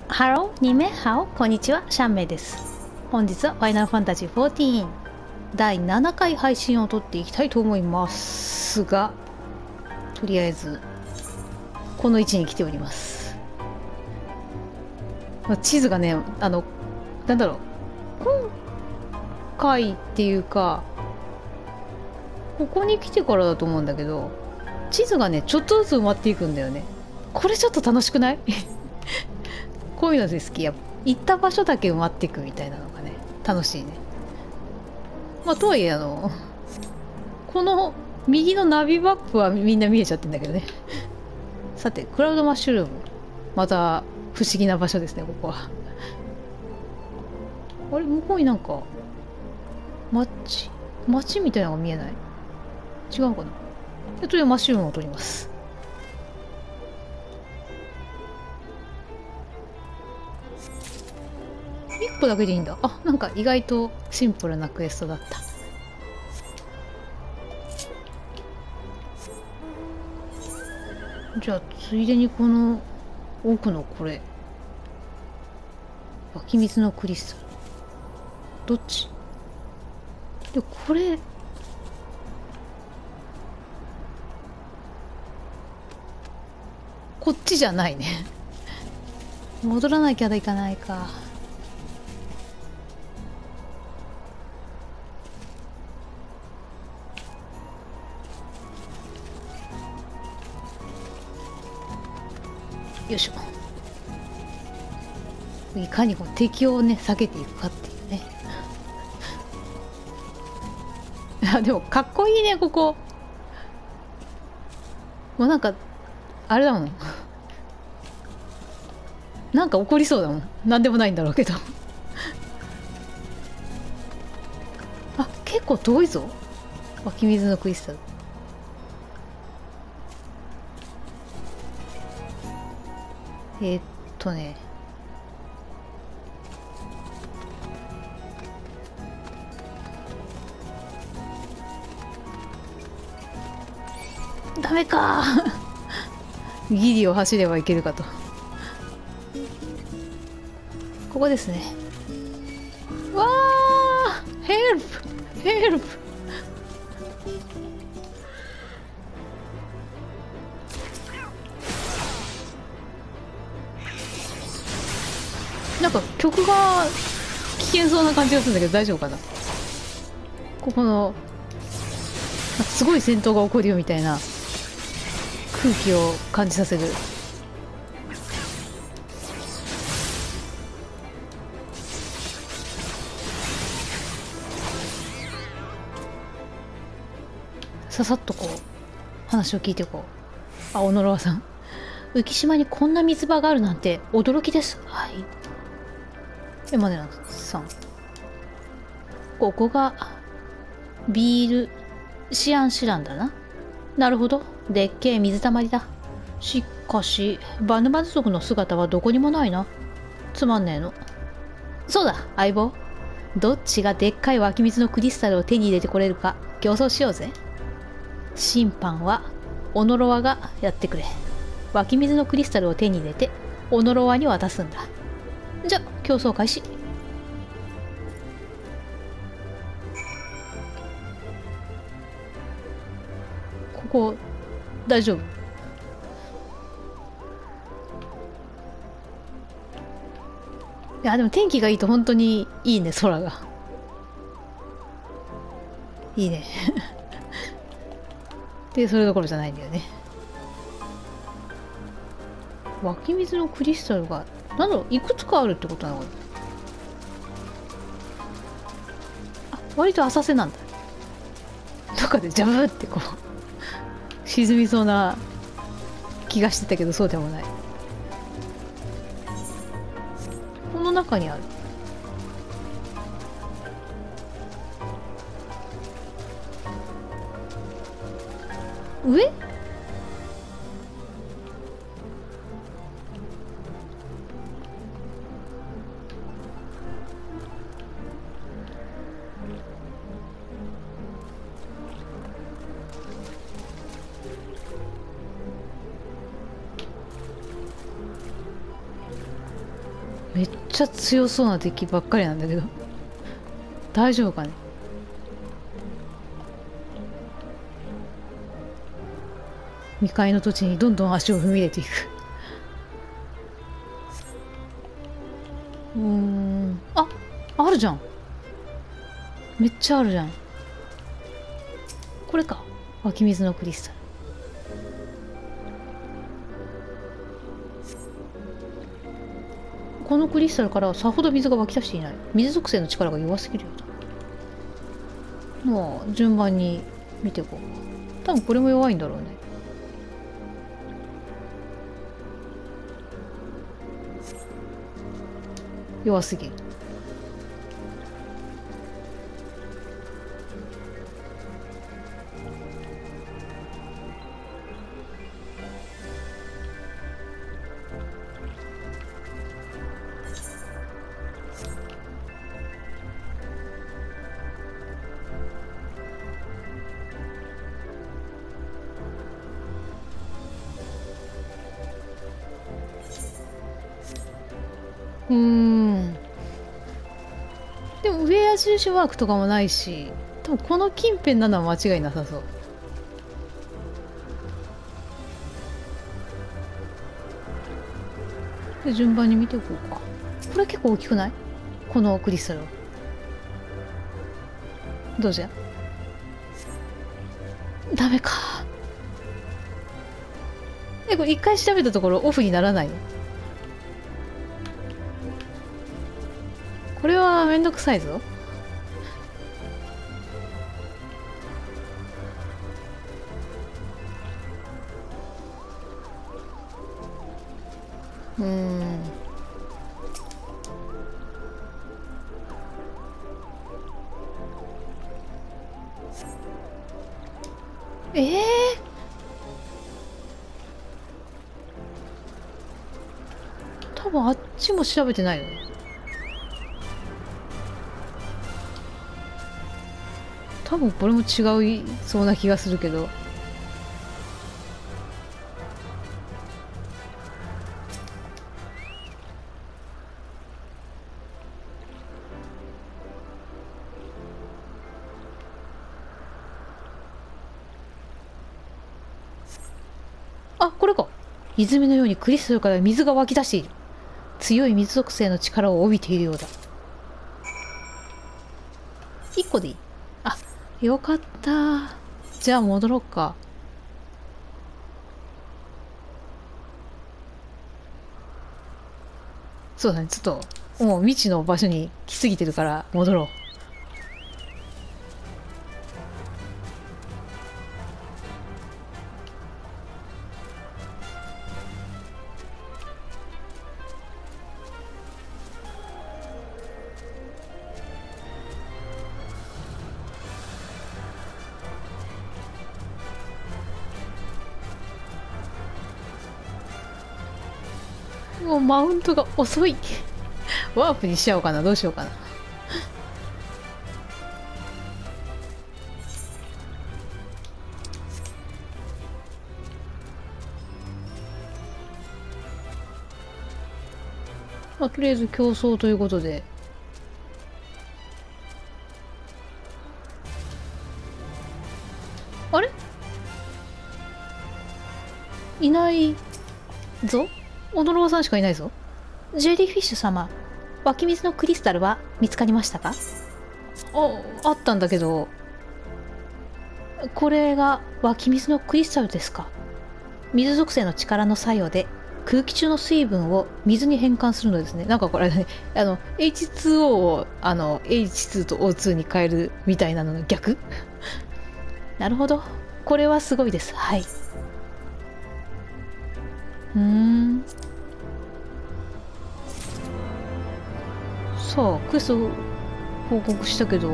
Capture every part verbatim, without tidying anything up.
ハロー、にめハオ、こんにちは、シャンメイです。本日はファイナルファンタジーフォーティーンだいななかい配信を撮っていきたいと思いますが、とりあえずこの位置に来ております。まあ、地図がね、あのなんだろう、今回っていうかここに来てからだと思うんだけど、地図がねちょっとずつ埋まっていくんだよね。これちょっと楽しくない？こういうので好き。や行った場所だけ埋まっていくみたいなのがね楽しいね。まあとはいえ、あのこの右のナビマップはみんな見えちゃってんだけどね。さて、クラウドマッシュルーム、また不思議な場所ですね、ここは。あれ、向こうになんか街街みたいなのが見えない？違うかな。で、とりあえずマッシュルームを取ります。いっこだけでいいんだ。あ、なんか意外とシンプルなクエストだった。じゃあついでにこの奥のこれ、湧き水のクリスタル、どっちで、これこっちじゃないね。戻らなきゃいかないか。よいしょ。いかにこう敵をね避けていくかっていうね。あ、でもかっこいいね、ここ。もうなんかあれだもん。なんか起こりそうだもん。なんでもないんだろうけど。あ、結構遠いぞ、湧き水のクリスタル。えー、っとねダメか。ギリを走ればいけるかと。ここですね。わあ、ヘルプヘルプ。なんか曲が危険そうな感じがするんだけど大丈夫かな。ここのすごい戦闘が起こるよみたいな空気を感じさせる。ささっとこう話を聞いていこう。あ、小野川さん、浮島にこんな水場があるなんて驚きです。はい。え、マネラさん、ここがビールシアンシュランだな。なるほど、でっけえ水たまりだ。しかしバヌバヌ族の姿はどこにもないな。つまんねえの。そうだ、相棒、どっちがでっかい湧き水のクリスタルを手に入れてこれるか競争しようぜ。審判はオノロワがやってくれ。湧き水のクリスタルを手に入れてオノロワに渡すんだ。じゃ、競争開始。ここ大丈夫？いやでも天気がいいと本当にいいね、空がいいね。で、それどころじゃないんだよね。湧き水のクリスタルがなんだろう、いくつかあるってことなのかな。あ、割と浅瀬なんだ。どっかでジャブってこう沈みそうな気がしてたけど、そうでもない。この中にある。上？ めっちゃ強そうな敵ばっかりなんだけど大丈夫かね。未開の土地にどんどん足を踏み入れていくうーん、あ、あるじゃん。めっちゃあるじゃん。これか、湧き水のクリスタル。このクリスタルからさほど水が湧き出していない。水属性の力が弱すぎるようだ。まあ順番に見ていこう。多分これも弱いんだろうね。弱すぎる。うーん、でも上矢印マークとかもないし、多分この近辺なのは間違いなさそう。で順番に見ていこうか。これ結構大きくない？このクリスタル。どうじゃ？ダメか。え、これ一回調べたところオフにならないの？これはめんどくさいぞ。うーん。ええー、多分あっちも調べてないよね。多分これも違いそうな気がするけど。あ、これか。泉のようにクリスタルから水が湧き出している。強い水属性の力を帯びているようだ。いっこでいい。あ、よかった。じゃあ戻ろうか。そうだね、ちょっともう未知の場所に来すぎてるから戻ろう。もうマウントが遅いワープにしちゃおうかな。どうしようかな。まあ、とりあえず競争ということで。あれいないぞ。オノロワさんしかいないぞ。ジェリーフィッシュ様、湧き水のクリスタルは見つかりましたか？あ、あったんだけど。これが湧き水のクリスタルですか？水属性の力の作用で空気中の水分を水に変換するのですね。なんかこれね、あの エイチツーオー をあの エイチツー と オーツー に変えるみたいなのの逆なるほど、これはすごいです。はい。うーん、さあクエスト報告したけど、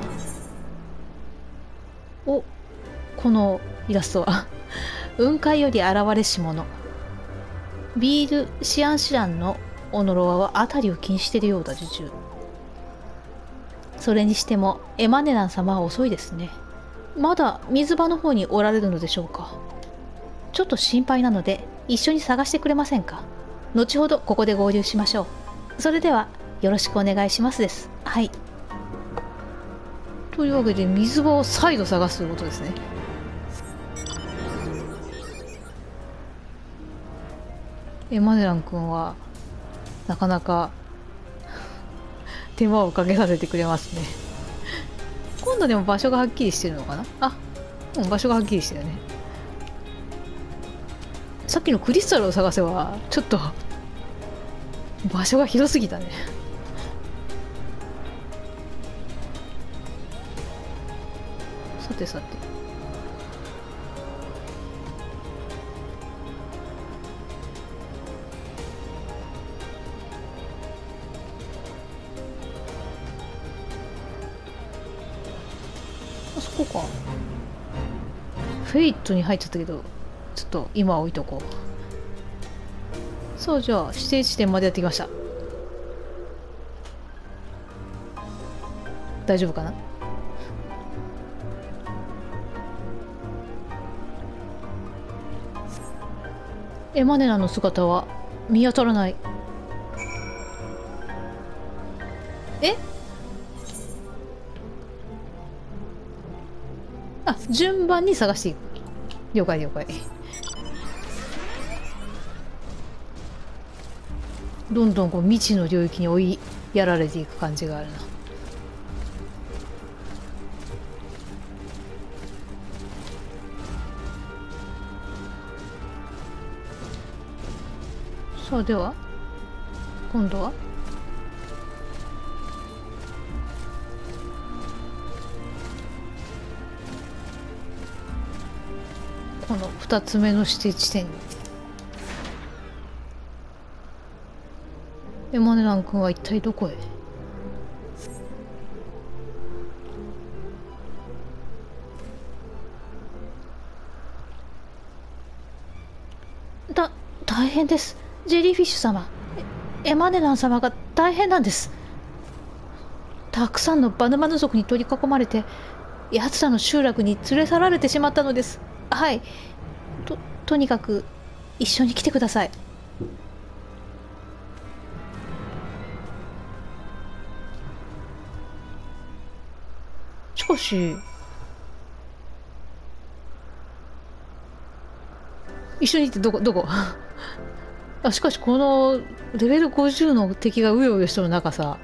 お、このイラストは雲海より現れし者、ビール・シアンシランのオノロワは辺りを気にしているようだ。受注。それにしてもエマネラン様は遅いですね。まだ水場の方におられるのでしょうか？ちょっと心配なので一緒に探してくれませんか？後ほどここで合流しましょう。 それではよろしくお願いしますです。はい。というわけで水場を再度探すということですね。えマネラン君はなかなか手間をかけさせてくれますね。今度でも場所がはっきりしてるのかな。あ、もう場所がはっきりしてるね。さっきのクリスタルを探せばちょっと場所が広すぎたね。さてさて、あそこか。フェイトに入っちゃったけど、ちょっと今は置いとこう。そう、じゃあ指定地点までやってきました。大丈夫かな。エマネラの姿は見当たらない。えあ、順番に探していく。了解了解。どんどんこう未知の領域に追いやられていく感じがあるな。さあでは今度はこのふたつめの指定地点に。エマネラン君は一体どこへ。だ大変です、ジェリーフィッシュ様。エマネラン様が大変なんです。たくさんのバヌバヌ族に取り囲まれて奴らの集落に連れ去られてしまったのです。はい、ととにかく一緒に来てください。しかし一緒に行ってどこどこあ、しかしこのレベルごじゅうの敵がうようよしとる中さ、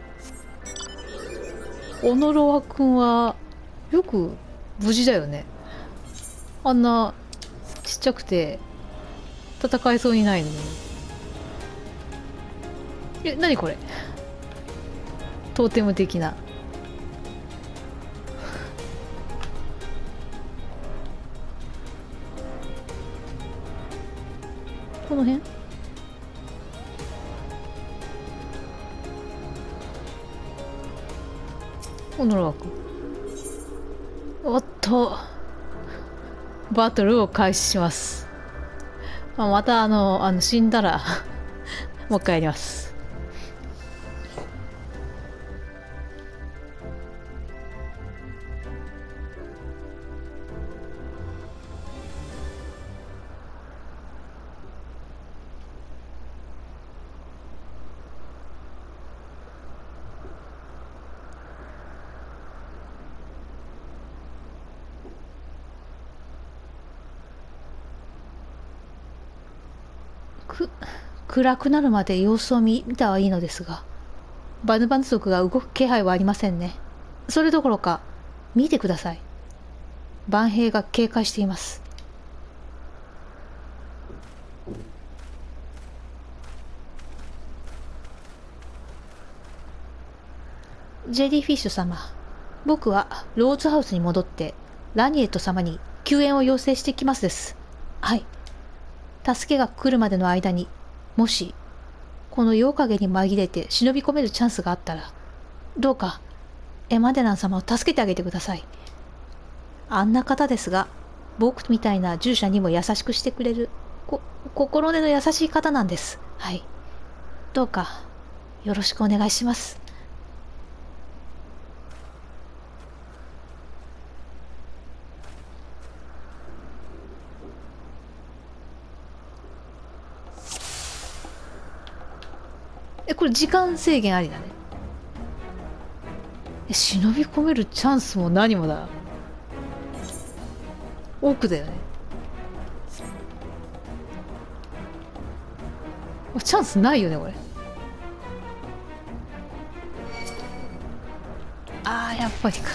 オノロワ君はよく無事だよね。あんなちっちゃくて戦えそうにないのに。え、何これ、トーテム的な。この辺オノロワ君。おっとバトルを開始します。まあ、またあのあの死んだらもう一回やります。く暗くなるまで様子を見たはいいのですが、バヌバヌ族が動く気配はありませんね。それどころか見てください、万兵が警戒しています。ジェリーフィッシュ様、僕はローズハウスに戻ってラニエット様に救援を要請してきますです。はい、助けが来るまでの間にもしこの夜影に紛れて忍び込めるチャンスがあったら、どうかエマデラン様を助けてあげてください。あんな方ですが、僕みたいな従者にも優しくしてくれるこ心根の優しい方なんです。はい、どうかよろしくお願いします。 え、これ時間制限ありだね。え、忍び込めるチャンスも何もだ。奥だよね。チャンスないよねこれ。あーやっぱりか。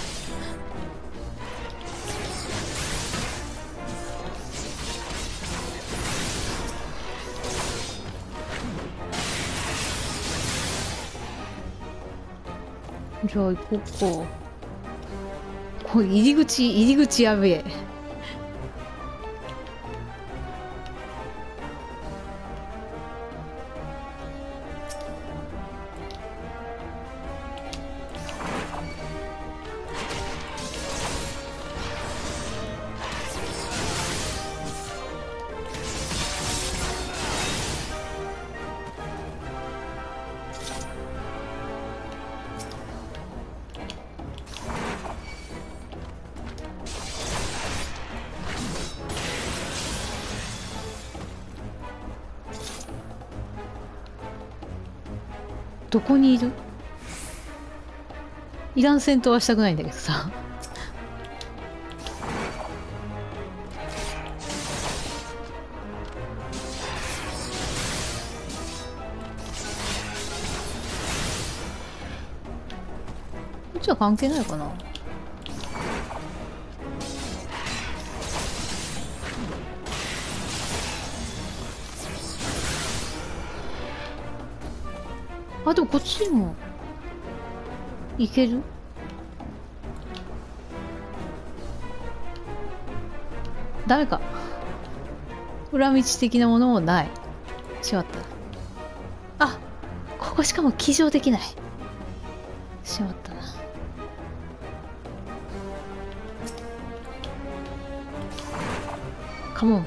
じゃあ行こうか。これ入り口入り口やべえ。どこにいる？いらん戦闘はしたくないんだけどさ。こっちは関係ないかな。あ、でもこっちにも行ける？ダメか。裏道的なものもない。しまった。あ、ここしかも騎乗できない。しまったな。カモン。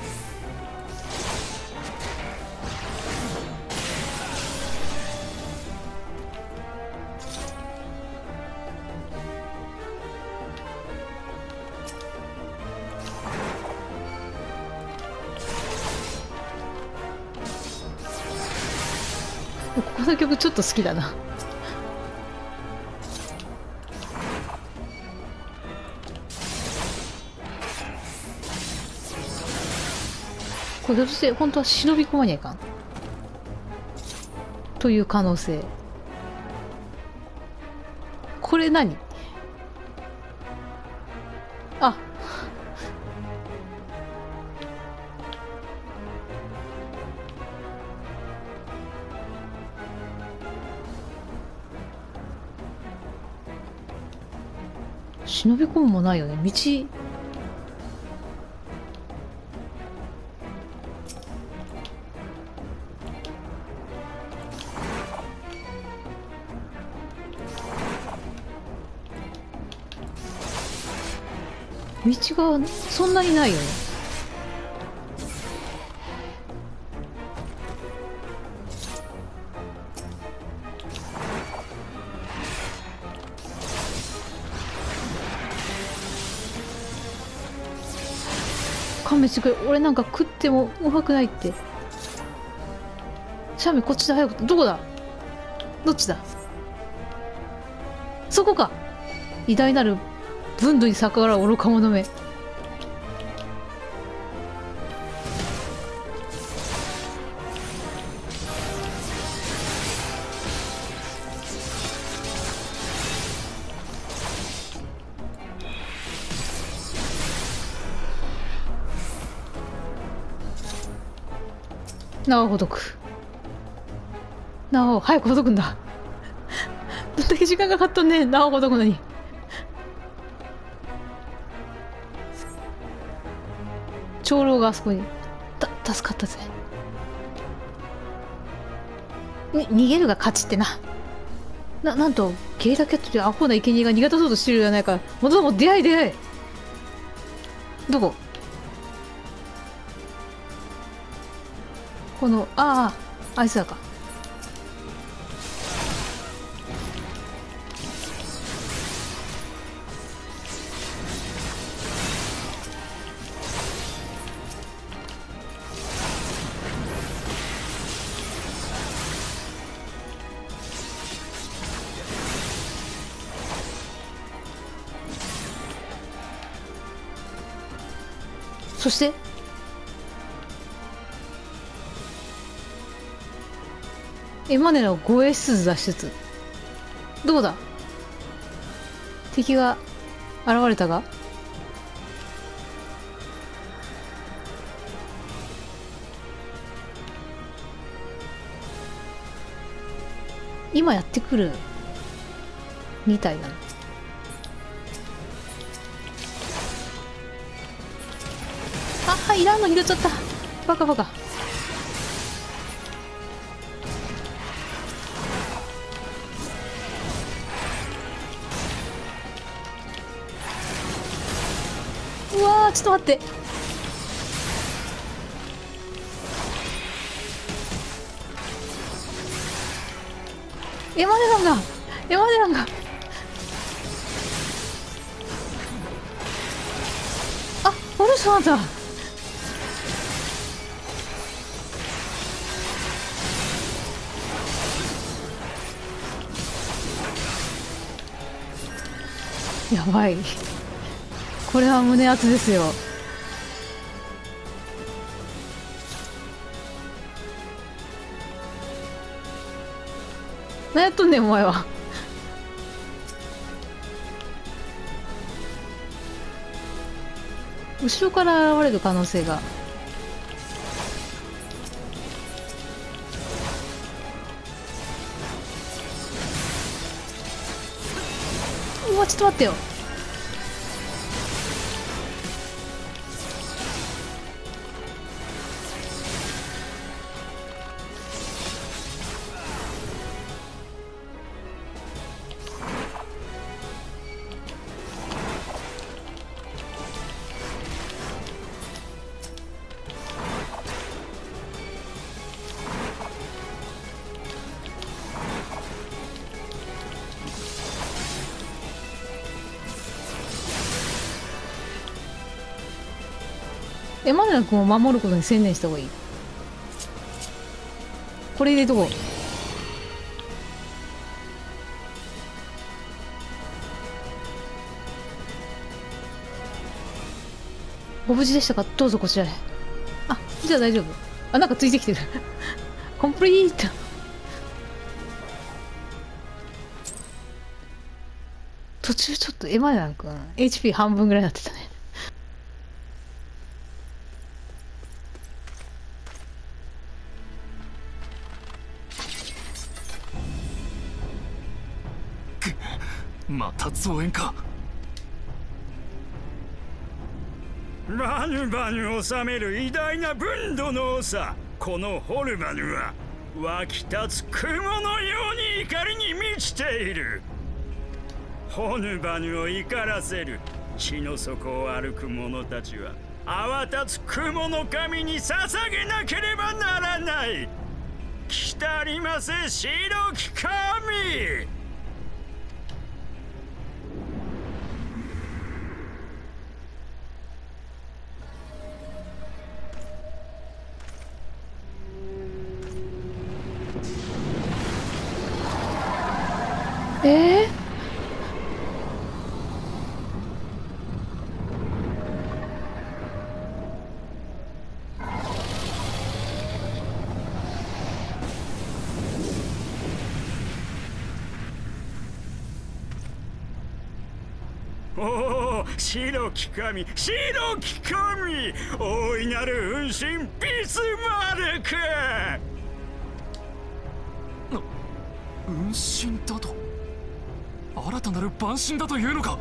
ここの曲ちょっと好きだな。これひょっとして本当は忍び込まにゃいかんという可能性。これ何？あ、忍び込むもないよね。道道がそんなにないよね。勘弁してくれ。俺なんか食ってもうまくないって。シャミこっちだ。早く。どこだ？どっちだ？そこか。偉大なる分土に逆らう愚か者め。縄をほどく。縄を早くほどくんだ。どんだけ時間かかっとんねん、縄をほどくのに。長老があそこに。た助かったぜ。に逃げるが勝ちってな。ななんとゲイダキャットでアホな生贄が逃げ出そうとしてるじゃないか。もともと出会い出会い。どこ？このあああいつらか。 そしてエマネラを護衛しつつ脱出。どうだ、敵が現れたが。今やってくるみたいなの。あ、いらんの拾っちゃった。バカバカ。うわー、ちょっと待って。エマネランがエマネランがあ、おるさんだ。やばい、これは胸熱ですよ。何やっとんねんお前は。後ろから現れる可能性が。うわ、ちょっと待ってよ。エマネラ君を守ることに専念した方がいい。これ入れとこう。ご無事でしたか。どうぞこちらへ。あ、じゃあ大丈夫。あ、なんかついてきてる。コンプリート。途中ちょっとエマネラ君 エイチピー 半分ぐらいになってたね。 また増援か。 バヌバヌを治める偉大な分度の長、このホルバヌは湧き立つ雲のように怒りに満ちている。ホヌバヌを怒らせる地の底を歩く者たちは泡立つ雲の神に捧げなければならない。来たりませ白き神。 えーおお、白き神、白き神、大いなる運神ビスマルク。 運神だと？新たなる万神だというのか？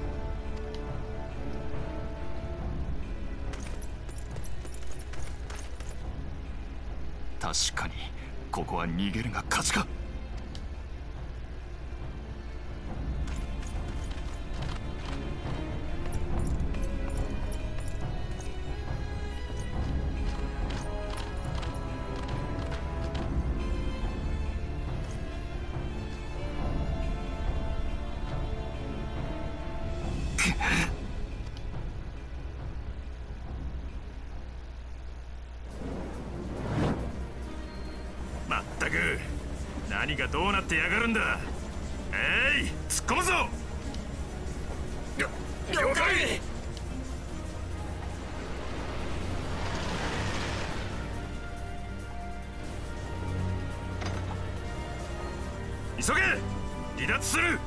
確かにここは逃げるが勝ちか。 まったく何がどうなってやがるんだ。えい、突っ込むぞ。了解。 急げ。離脱する。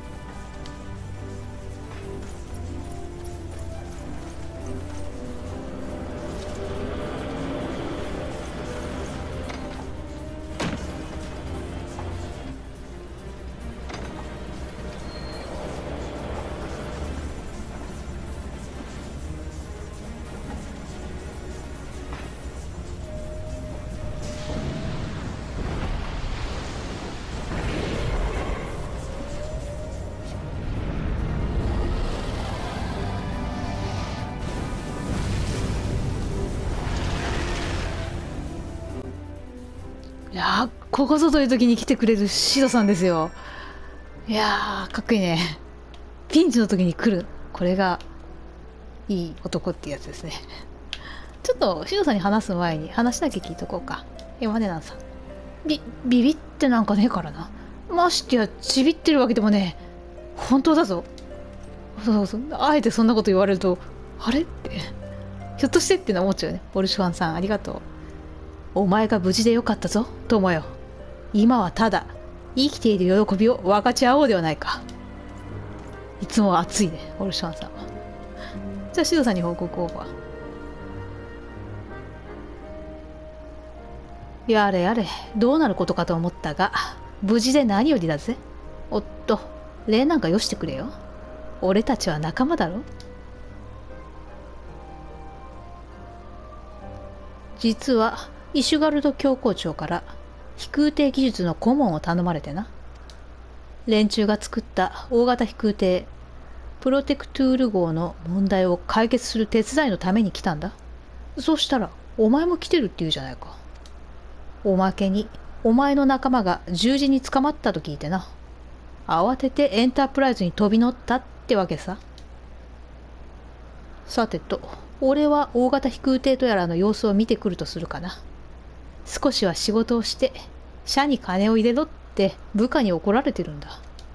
いやー、ここぞという時に来てくれるシドさんですよ。いやー、かっこいいね。ピンチの時に来る。これがいい男ってやつですね。ちょっとシドさんに話す前に話だけ聞いとこうか。え、マネナンさん。ビ、ビビってなんかねえからな。ましてや、ちびってるわけでもねえ。本当だぞ。そうそう。あえてそんなこと言われると、あれって。ひょっとしてってのは思っちゃうね。オルシュワンさん、ありがとう。お前が無事でよかったぞ、友よ。今はただ、生きている喜びを分かち合おうではないか。いつも熱いね、オルシュワンさんは。じゃあ、シドさんに報告オーバー。やれやれ、どうなることかと思ったが、無事で何よりだぜ。おっと、礼なんかよしてくれよ。俺たちは仲間だろ。実は、イシュガルド教皇庁から飛空艇技術の顧問を頼まれてな。連中が作った大型飛空艇プロテクトゥール号の問題を解決する手伝いのために来たんだ。そうしたらお前も来てるって言うじゃないか。おまけにお前の仲間が十字に捕まったと聞いてな。慌ててエンタープライズに飛び乗ったってわけさ。さてと、俺は大型飛空艇とやらの様子を見てくるとするかな。少しは仕事をして社に金を入れろって部下に怒られてるんだ。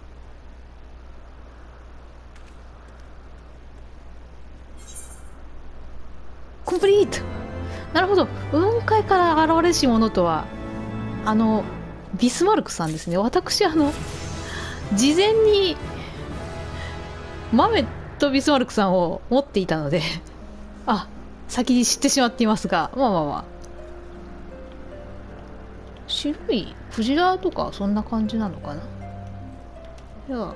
コンプリート。なるほど、雲海から現れし者とはあのビスマルクさんですね。私あの事前にマメとビスマルクさんを持っていたのであ、先に知ってしまっていますが、まあまあまあ、白いクジラとかそんな感じなのかな。じゃあど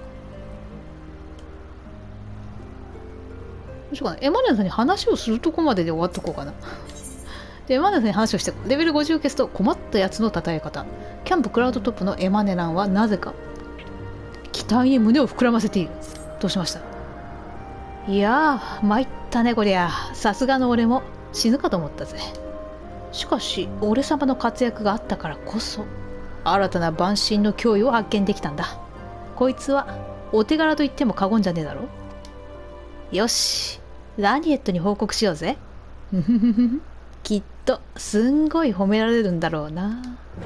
うしようかな。エマネさんに話をするとこまでで終わっとこうかな。でエマネさんに話をして、レベルごじゅう消すと困ったやつの称え方。キャンプクラウドトップのエマネランはなぜか期待に胸を膨らませている。どうしました。いやー参ったねこりゃ。さすがの俺も死ぬかと思ったぜ。しかし俺様の活躍があったからこそ新たな万神の脅威を発見できたんだ。こいつはお手柄と言っても過言じゃねえだろ。よし、ラニエットに報告しようぜ。きっとすんごい褒められるんだろうな。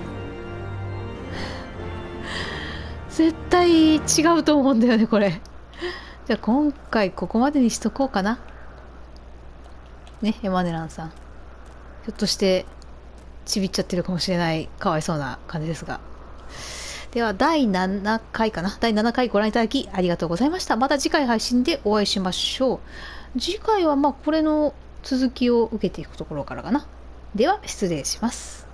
絶対違うと思うんだよねこれ。じゃあ今回ここまでにしとこうかな。ね、エマネランさん。ひょっとしてちびっちゃってるかもしれない、かわいそうな感じですが。ではだいななかいかな。だいななかいご覧いただきありがとうございました。また次回配信でお会いしましょう。次回はまあこれの続きを受けていくところからかな。では失礼します。